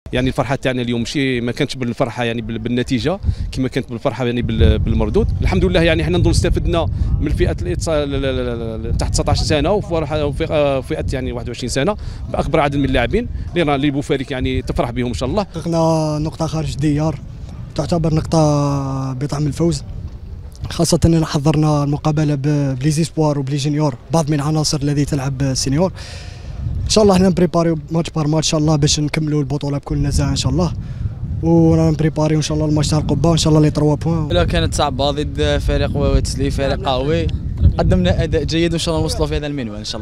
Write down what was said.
يعني الفرحه تاعنا اليوم ماشي ما كانتش بالفرحه يعني بالنتيجه كما كانت بالفرحه يعني بالمردود. الحمد لله يعني حنا نظن استفدنا من الفئات تحت 19 سنه وفئه يعني 21 سنه باكبر عدد من اللاعبين اللي بوفاريك يعني تفرح بهم ان شاء الله. حققنا نقطه خارج الديار تعتبر نقطه بطعم الفوز، خاصة أننا حضرنا المقابلة بليزيسبوار وبلي جونيور بعض من العناصر الذي تلعب سينيور. إن شاء الله احنا نبريباريو ماتش بار ماتش إن شاء الله باش نكملوا البطولة بكل نزاهة إن شاء الله، ورانا نبريباريو إن شاء الله الماتش تاع القبة وإن شاء الله لي 3 بوان. لا كانت صعبة ضد فريق ويتسلي فريق قوي، قدمنا أداء جيد وإن شاء الله نوصلوا في هذا المنوال إن شاء الله.